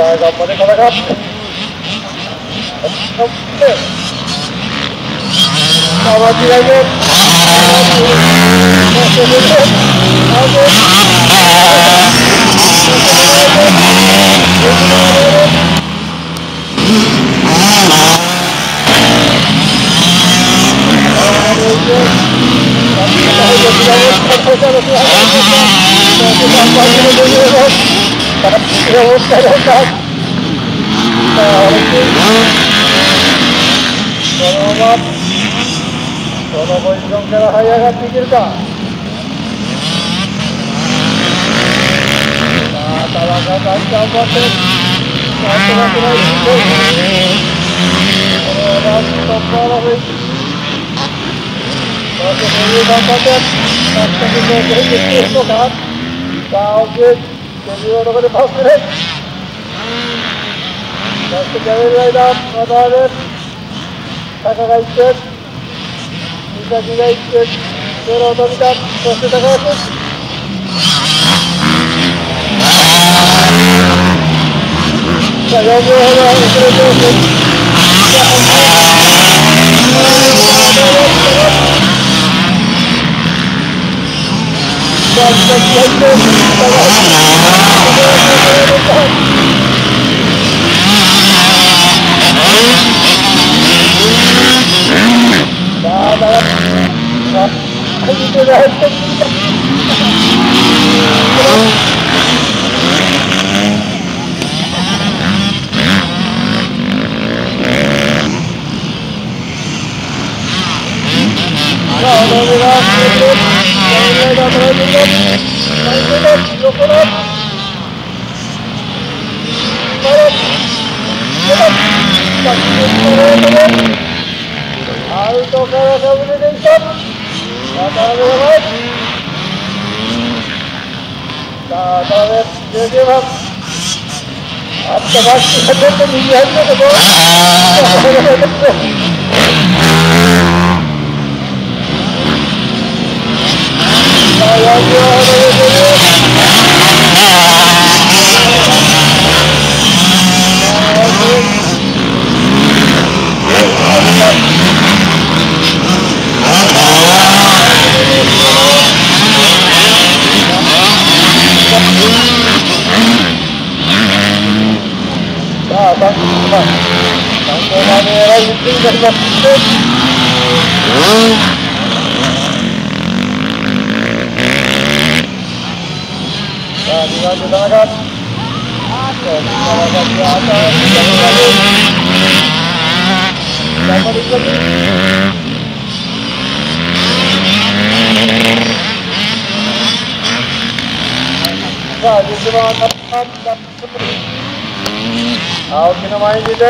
頑張れからか。頑張って。さあ間違いない。このポジションから這い上がっていけるか。さあ田中さん頑張ってなんとなくないですね。これはラストパーラフィそしてそういう頑張って全くそうできているのか。さあ奥手重要なところでパスでそしてキャメルライダーまたある坂が行って三崎が行ってゼロを飛びたそして高橋さあ4秒ほど遅れておくさあ三崎が行って高橋アウトからかぶれていった。渡辺が前。さあ渡辺19番。あったバックがちょっと右入ったところ。さあ4秒ほど出てる。青木の前に出て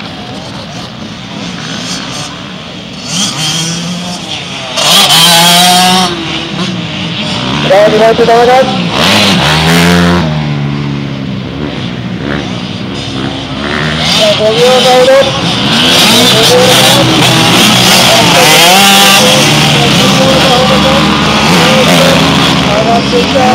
さあ、2番手球が5秒台で上がってきた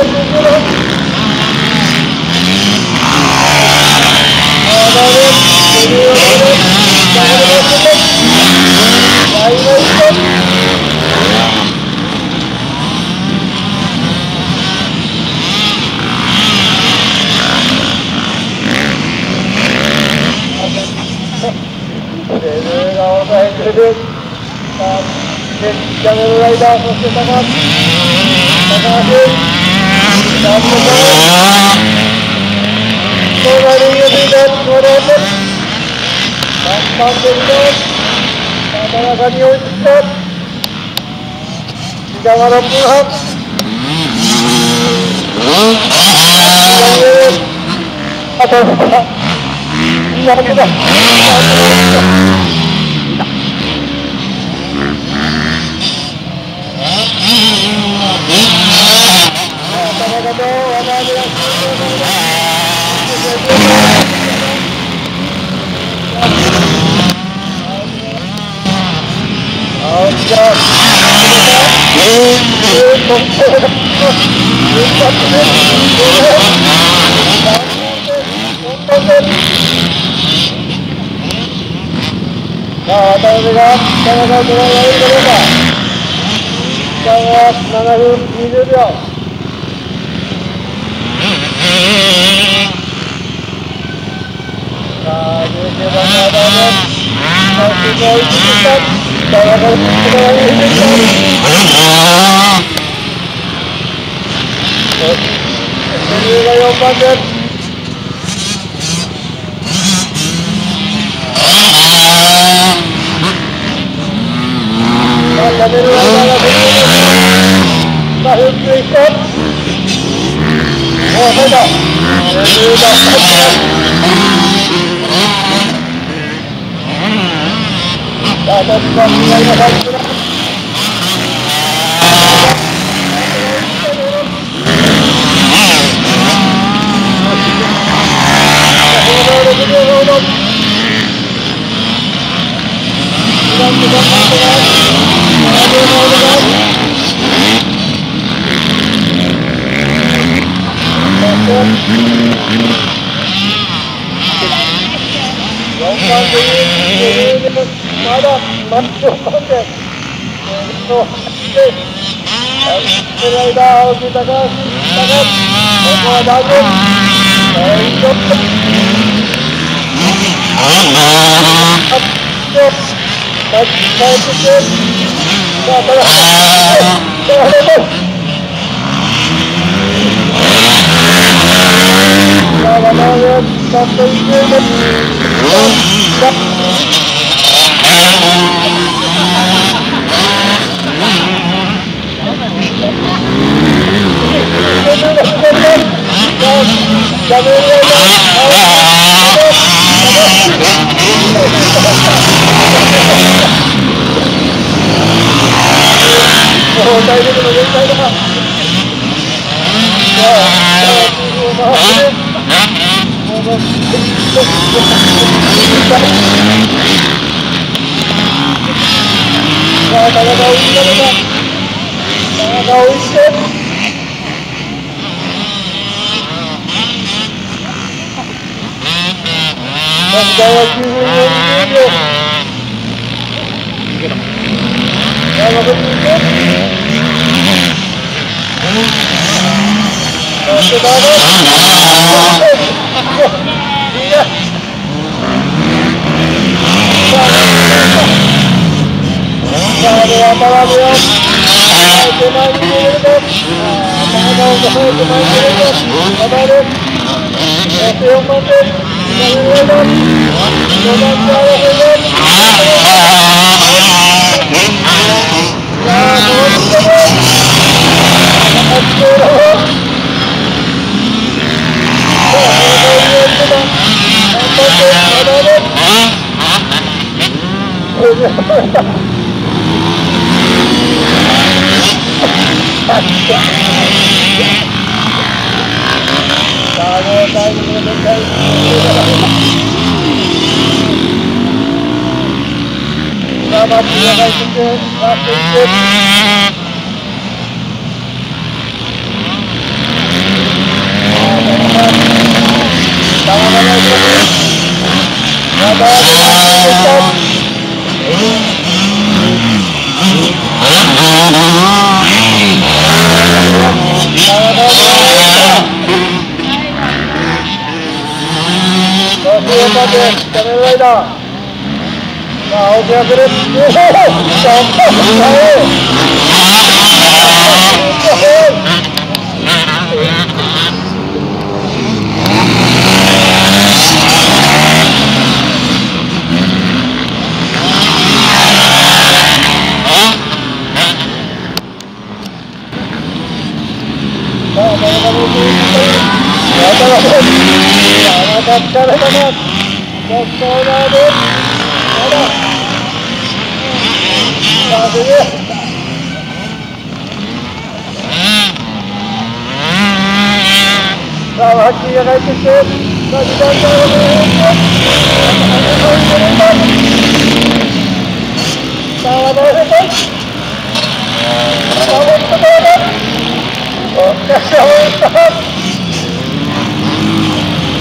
キャメルライダー、そして高橋コーナリングついて戻って3番手に田中に追いついて時間は6分半あと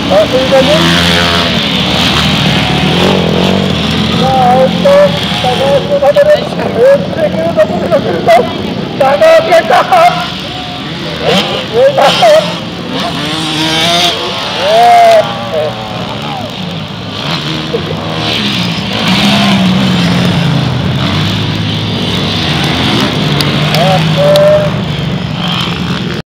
Masih lagi. Nah, untuk tanggal 10 hari. Kira tanggal kereta.